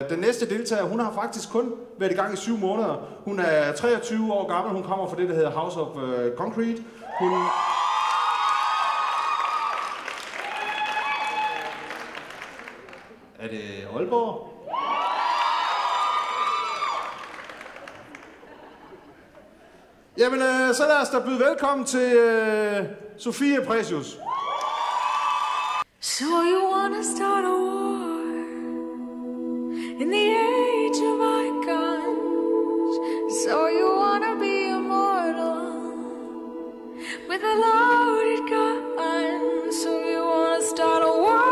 Den næste deltager, hun har faktisk kun været i gang i 7 måneder. Hun er 23 år gammel, hun kommer fra det, der hedder House of Concrete. Er det Aalborg? Jamen, så lad os da byde velkommen til Sofie Præcius. So you wanna start a war in the age of icons. So you wanna be immortal with a loaded gun. So you wanna start a war.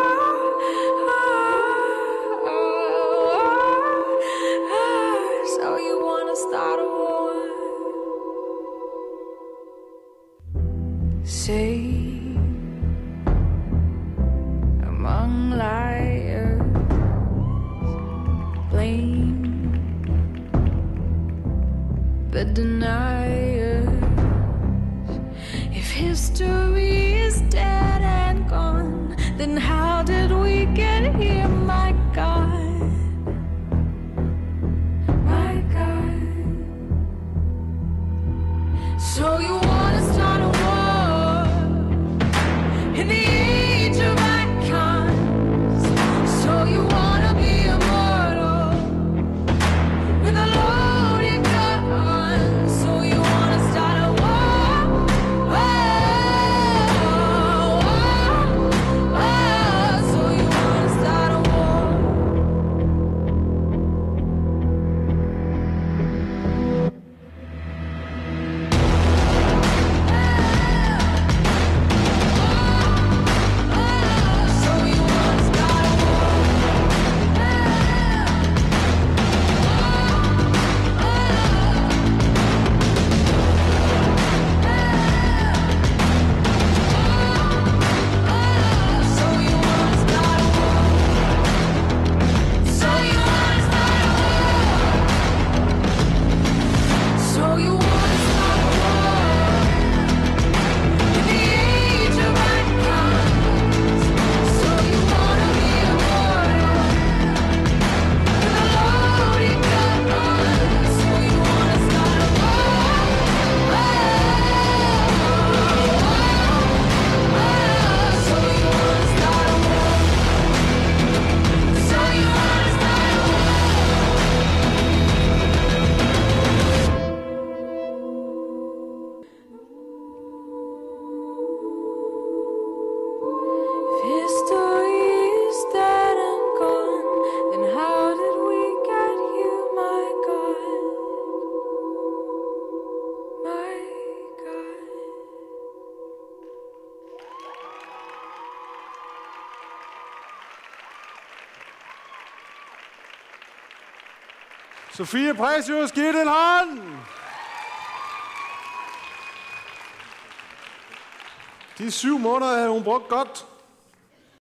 So you wanna start a war. Say among liars, blame the deniers. If history is dead and gone, then how did we get here, my God? My God. So you wanna start a war in the age of icons. So you wanna be immortal with a loaded gun. So you wanna start a war. So you wanna start a war. So you wanna start a war. So you wanna start a war. So you wanna start a war. So you wanna start a war in the age of icons. So you wanna be immortal with a loaded gun. So you wanna start a war. So you wanna start a war. So you wanna start a war. If history is dead and gone, then how did we get here, my God? My God. Sofie Præcius, giv det en hånd! De 7 måneder havde hun brugt godt.